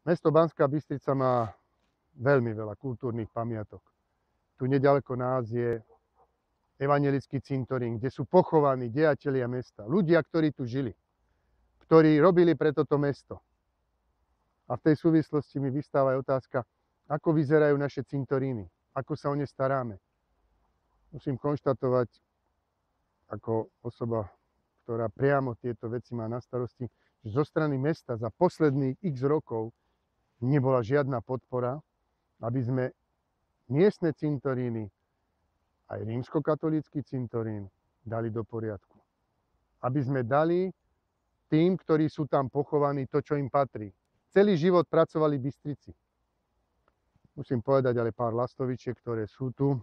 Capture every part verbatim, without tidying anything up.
Mesto Banská Bystrica má veľmi veľa kultúrnych pamiatok. Tu neďaleko nás je evanjelický cintorín, kde sú pochovaní dejatelia mesta. Ľudia, ktorí tu žili, ktorí robili pre toto mesto. A v tej súvislosti mi vystáva aj otázka, ako vyzerajú naše cintoríny, ako sa o ne staráme. Musím konštatovať, ako osoba, ktorá priamo tieto veci má na starosti, že zo strany mesta za posledných x rokov nebola žiadna podpora, aby sme miestne cintoríny, aj rímskokatolícky cintorín, dali do poriadku. Aby sme dali tým, ktorí sú tam pochovaní, to, čo im patrí. Celý život pracovali v Bystrici. Musím povedať ale pár lastovičiek, ktoré sú tu.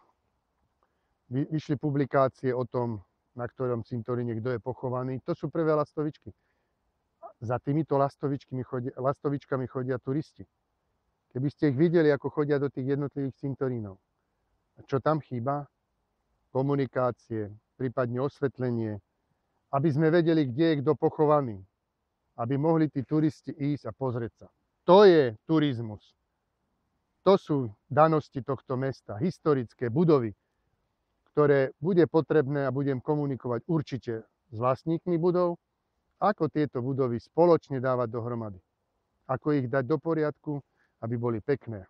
Vyšli publikácie o tom, na ktorom cintoríne kto je pochovaný. To sú prvé lastovičky. Za týmito lastovičkami chodia, lastovičkami chodia turisti. Keby ste ich videli, ako chodia do tých jednotlivých cintorínov. Čo tam chýba? Komunikácie, prípadne osvetlenie, aby sme vedeli, kde je kto pochovaný. Aby mohli tí turisti ísť a pozrieť sa. To je turizmus. To sú danosti tohto mesta, historické budovy, ktoré bude potrebné a budem komunikovať určite s vlastníkmi budov, ako tieto budovy spoločne dávať dohromady. Ako ich dať do poriadku, aby boli pekné.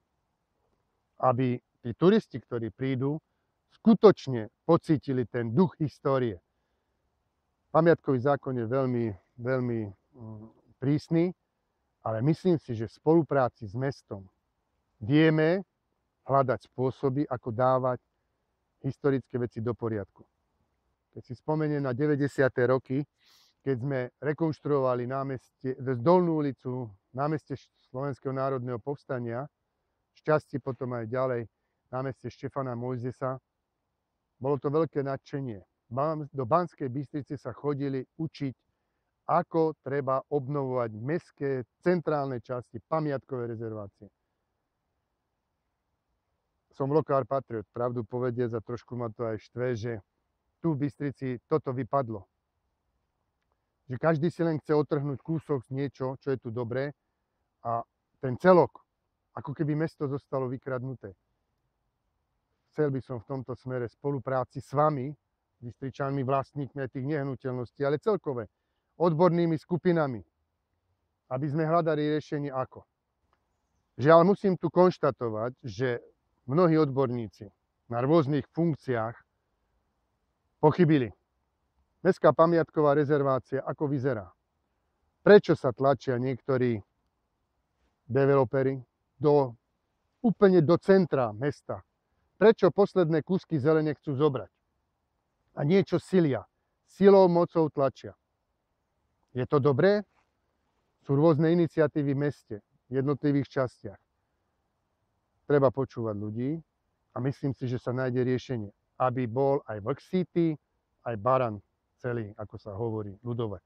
Aby tí turisti, ktorí prídu, skutočne pocítili ten duch histórie. Pamiatkový zákon je veľmi, veľmi prísny, ale myslím si, že v spolupráci s mestom vieme hľadať spôsoby, ako dávať historické veci do poriadku. Keď si spomeniem na deväťdesiate roky, keď sme rekonštruovali námestie, Dolnú ulicu, námestie Slovenského národného povstania, šťastie potom aj ďalej, námestie Štefana Mojzesa, bolo to veľké nadšenie. Do Banskej Bystrice sa chodili učiť, ako treba obnovovať mestské centrálne časti, pamiatkové rezervácie. Som lokár patriot, pravdu povediac, a trošku ma to aj štve, že tu v Bystrici toto vypadlo. Že každý si len chce otrhnúť kúsok z niečo, čo je tu dobré, a ten celok, ako keby mesto zostalo vykradnuté. Chcel by som v tomto smere spolupráci s vami, Bystričanmi, vlastníkmi aj tých nehnuteľností, ale celkové odbornými skupinami, aby sme hľadali riešenie ako. Žiaľ, musím tu konštatovať, že mnohí odborníci na rôznych funkciách pochybili. Mestská pamiatková rezervácia, ako vyzerá? Prečo sa tlačia niektorí developeri do, úplne do centra mesta? Prečo posledné kúsky zelene chcú zobrať? A niečo silia. Silou, mocou tlačia. Je to dobré? Sú rôzne iniciatívy v meste, v jednotlivých častiach. Treba počúvať ľudí a myslím si, že sa nájde riešenie, aby bol aj vlk sýty, aj baran celý, ako sa hovorí ľudové.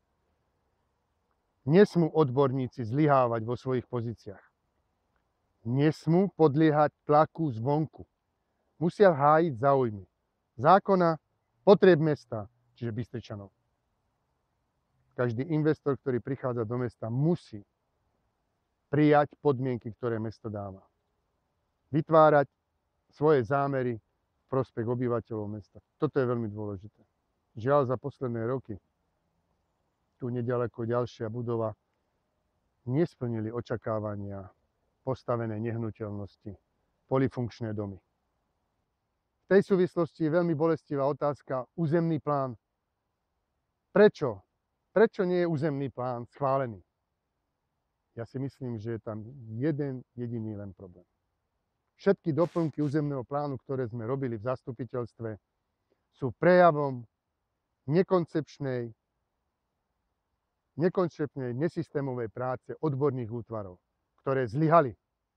Nesmú odborníci zlyhávať vo svojich pozíciách. Nesmú podliehať tlaku zvonku. Musia hájiť záujmy zákona, potrieb mesta, čiže Bystričanov. Každý investor, ktorý prichádza do mesta, musí prijať podmienky, ktoré mesto dáva. Vytvárať svoje zámery v prospech obyvateľov mesta. Toto je veľmi dôležité. Žiaľ, za posledné roky tu neďaleko ďalšia budova nesplnili očakávania postavené nehnuteľnosti, polyfunkčné domy. V tej súvislosti je veľmi bolestivá otázka územný plán. Prečo? Prečo nie je územný plán schválený? Ja si myslím, že je tam jeden jediný len problém. Všetky doplnky územného plánu, ktoré sme robili v zastupiteľstve, sú prejavom nekoncepčnej, nekoncepčnej, nesystémovej práce odborných útvarov, ktoré zlyhali.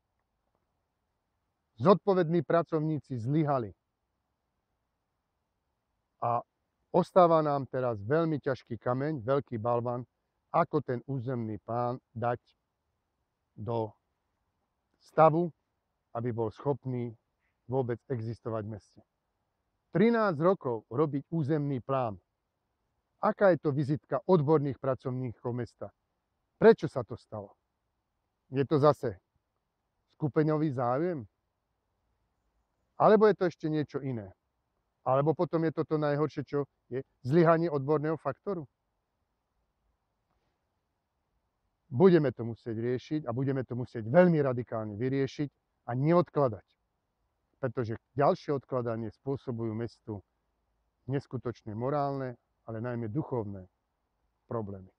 Zodpovední pracovníci zlyhali. A ostáva nám teraz veľmi ťažký kameň, veľký balvan, ako ten územný plán dať do stavu, aby bol schopný vôbec existovať v meste. trinásť rokov robiť územný plán. Aká je to vizitka odborných pracovníkov mesta? Prečo sa to stalo? Je to zase skupeňový záujem? Alebo je to ešte niečo iné? Alebo potom je to to najhoršie, čo je zlyhanie odborného faktoru? Budeme to musieť riešiť a budeme to musieť veľmi radikálne vyriešiť a neodkladať. Pretože ďalšie odkladanie spôsobujú mestu neskutočne morálne, ale najmä duchovné problémy.